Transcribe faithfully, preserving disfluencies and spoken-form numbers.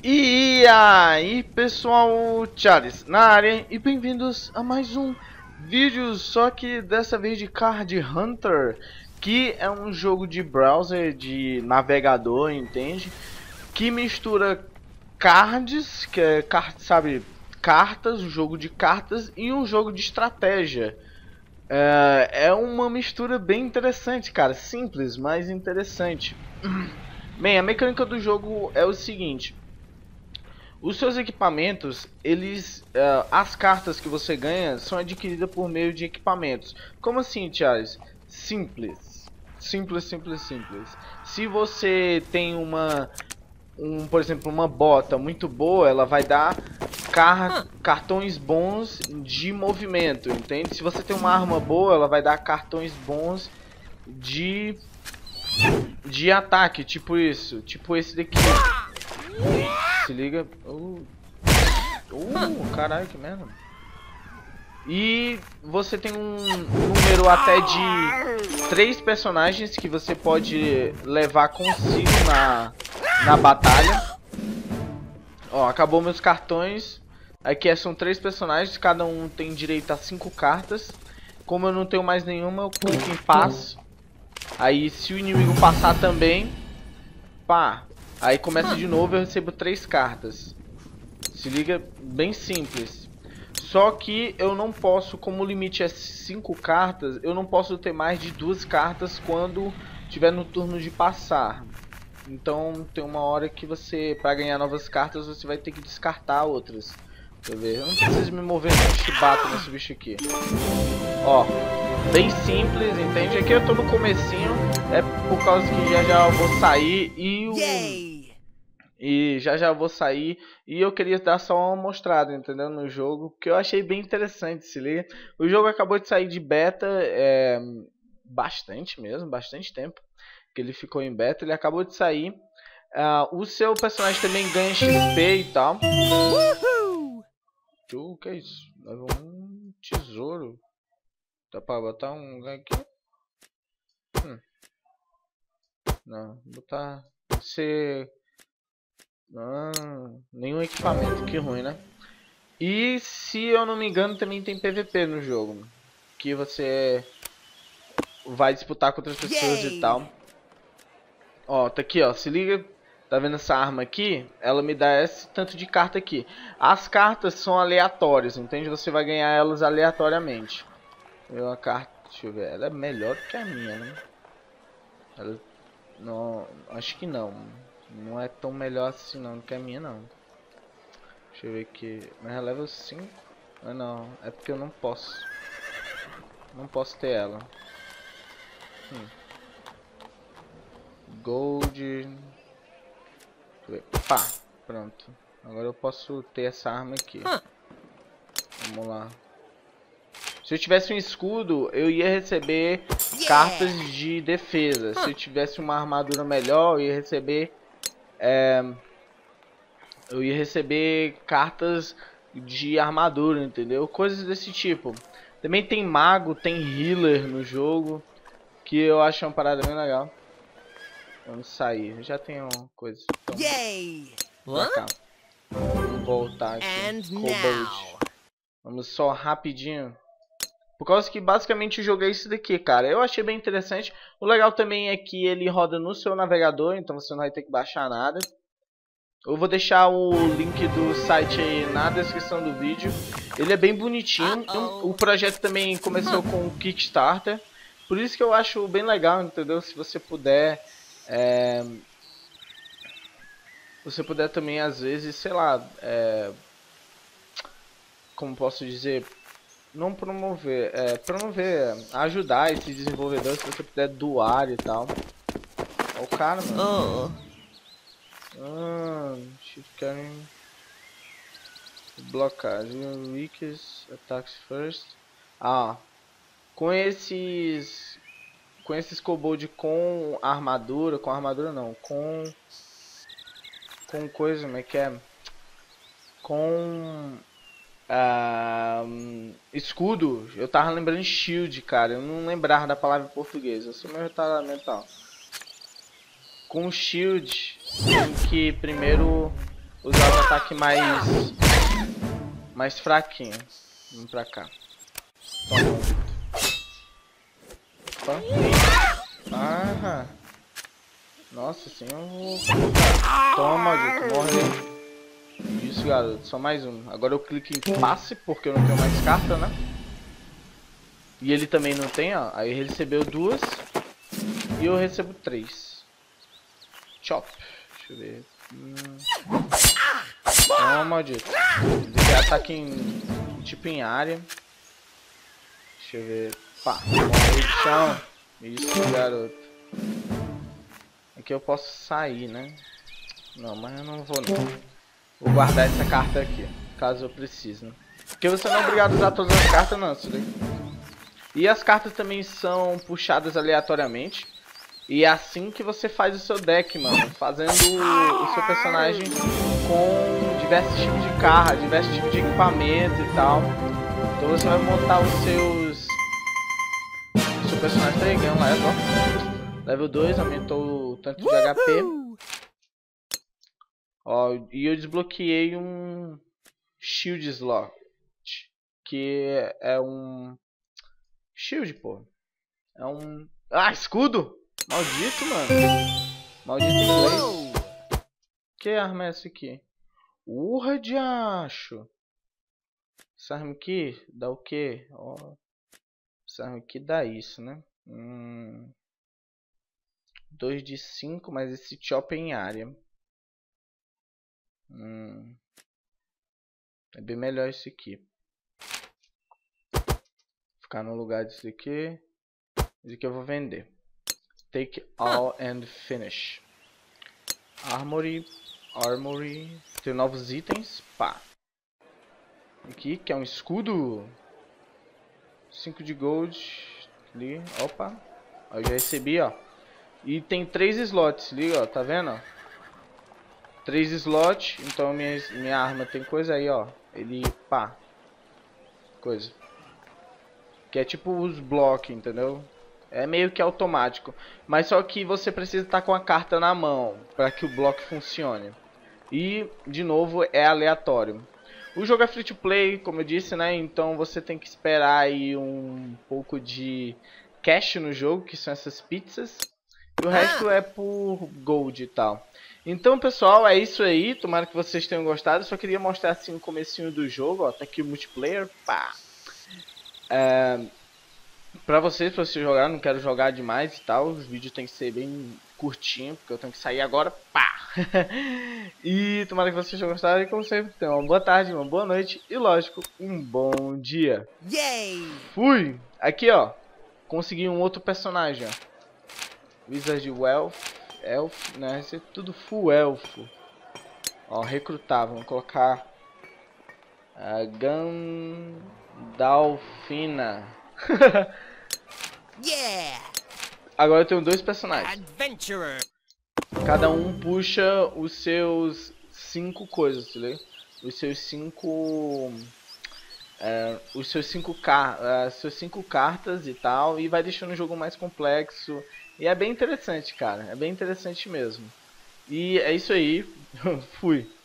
E aí pessoal, Charles na área e bem-vindos a mais um vídeo, só que dessa vez de Card Hunter, que é um jogo de browser, de navegador, entende? Que mistura cards, que é, sabe, cartas, um jogo de cartas e um jogo de estratégia. É, é uma mistura bem interessante, cara, simples, mas interessante. Bem, a mecânica do jogo é o seguinte. Os seus equipamentos, eles, uh, as cartas que você ganha são adquiridas por meio de equipamentos. Como assim, Charles? Simples, simples, simples, simples. Se você tem uma, um, por exemplo, uma bota muito boa, ela vai dar car cartões bons de movimento, entende? Se você tem uma arma boa, ela vai dar cartões bons de de ataque, tipo isso, tipo esse daqui. Se liga. Uh, uh caralho, que merda. E você tem um número até de três personagens que você pode levar consigo na, na batalha. Ó, acabou meus cartões. Aqui são três personagens, cada um tem direito a cinco cartas. Como eu não tenho mais nenhuma, eu clico em passo. Aí se o inimigo passar também, pá. Aí começa de novo e eu recebo três cartas. Se liga, bem simples. Só que eu não posso, como o limite é cinco cartas, eu não posso ter mais de duas cartas quando tiver no turno de passar. Então tem uma hora que você, para ganhar novas cartas, você vai ter que descartar outras. Deixa eu ver, eu não preciso me mover no chibata nesse bicho aqui. Ó, bem simples, entende? Aqui eu tô no comecinho, é por causa que já já eu vou sair e o... E já já vou sair e eu queria dar só uma mostrada, entendeu? No jogo, que eu achei bem interessante, se liga. O jogo acabou de sair de beta, é, bastante mesmo, bastante tempo que ele ficou em beta, ele acabou de sair. Uh, o seu personagem também ganha X P e tal. O que é isso? Levou um tesouro. Dá pra botar um aqui? Hum. Não, botar... Você... Ah, nenhum equipamento, que ruim, né? E se eu não me engano também tem P V P no jogo, que você vai disputar com outras pessoas e tal. Ó, tá aqui, ó, se liga, tá vendo essa arma aqui? Ela me dá esse tanto de carta aqui. As cartas são aleatórias, entende? Você vai ganhar elas aleatoriamente. Eu, a carta, deixa eu ver, ela é melhor do que a minha, né? Ela, não, acho que não. Não é tão melhor assim não do que a minha não. Deixa eu ver aqui. Mas é level cinco? Ah, não, é porque eu não posso. Não posso ter ela. Hum. Gold. Pá, pronto. Agora eu posso ter essa arma aqui. Vamos lá. Se eu tivesse um escudo, eu ia receber cartas de defesa. Se eu tivesse uma armadura melhor, eu ia receber... É, eu ia receber cartas de armadura, entendeu? Coisas desse tipo. Também tem mago, tem healer no jogo, que eu acho uma parada bem legal. Vamos sair, eu já tenho coisa. Então, pra cá. Vamos voltar aqui. Cobalt. Vamos só rapidinho. Por causa que basicamente o jogo é isso daqui, cara. Eu achei bem interessante. O legal também é que ele roda no seu navegador, então você não vai ter que baixar nada. Eu vou deixar o link do site aí na descrição do vídeo. Ele é bem bonitinho. O projeto também começou com o Kickstarter. Por isso que eu acho bem legal, entendeu? Se você puder... É... Você puder também, às vezes, sei lá... É... Como posso dizer... Não promover, é, promover, ajudar esses desenvolvedores, se você puder doar e tal. Olha o cara, mano. Oh. Ah, shift carrying. Blocagem, weakest, attacks first. Ah, com esses, com esses kobold com armadura, com armadura não, com, com coisa, como é que é? Com... Uh, escudo, eu tava lembrando de shield, cara. Eu não lembrava da palavra em português. Eu sou meio retardado mental. Com shield, tem que primeiro usar o ataque mais mais fraquinho. Vamos pra cá. Toma. Opa. Ah. Nossa, assim eu vou... Toma, maldito, morre. Isso, garoto, só mais um. Agora eu clico em passe, porque eu não tenho mais carta, né? E ele também não tem, ó. Aí ele recebeu duas. E eu recebo três. Chop. Deixa eu ver. Hum. Toma, maldito. Ele quer ataque em... tipo em área. Deixa eu ver. Pá. Morre de chão. Isso, garoto. Aqui eu posso sair, né? Não, mas eu não vou não. Vou guardar essa carta aqui, caso eu precise, né? Porque você não é obrigado a usar todas as cartas não, isso daí. E as cartas também são puxadas aleatoriamente. E é assim que você faz o seu deck, mano. Fazendo o, o seu personagem com diversos tipos de carta, diversos tipos de equipamento e tal. Então você vai montar os seus... O seu personagem tá ganhando lá, é só. Level dois, aumentou o tanto de H P. Ó, e eu desbloqueei um Shield Slot. Que é um... Shield, pô. É um... Ah, escudo! Maldito, mano. Maldito inglês. Que arma é essa aqui? Urra de acho. Essa arma aqui dá o quê? Ó, essa arma aqui dá isso, né? Hum... dois de cinco, mas esse chop é em área. Hum. É bem melhor esse aqui. Ficar no lugar desse aqui. Esse aqui eu vou vender. Take all and finish. Armory. Armory. Tem novos itens. Pá. Aqui, que é um escudo. cinco de gold. Ali. Opa. Eu já recebi, ó. E tem três slots, liga, ó, tá vendo? três slots, então minha, minha arma tem coisa aí, ó. Ele, pá. Coisa. Que é tipo os blocos, entendeu? É meio que automático. Mas só que você precisa estar com a carta na mão para que o bloco funcione. E, de novo, é aleatório. O jogo é free to play, como eu disse, né? Então você tem que esperar aí um pouco de cash no jogo, que são essas pizzas. E o resto é por gold e tal. Então, pessoal, é isso aí. Tomara que vocês tenham gostado. Só queria mostrar assim o comecinho do jogo. Ó, tá aqui o multiplayer. Pá. É, pra vocês, pra vocês jogarem, não quero jogar demais e tal. Os vídeos tem que ser bem curtinho, porque eu tenho que sair agora. Pá. E tomara que vocês tenham gostado. E como sempre, tenham uma boa tarde, uma boa noite. E lógico, um bom dia. Yay! Fui! Aqui, ó. Consegui um outro personagem, ó. Wizard Wealth, Elf, né? Esse é tudo full elfo. Ó, recrutar, vamos colocar a Gandalfina. Yeah! Agora eu tenho dois personagens. Adventurer! Cada um puxa os seus cinco coisas, entendeu? Os seus cinco... É, os seus cinco, car uh, seus cinco cartas e tal. E vai deixando o jogo mais complexo. E é bem interessante, cara. É bem interessante mesmo. E é isso aí. Fui.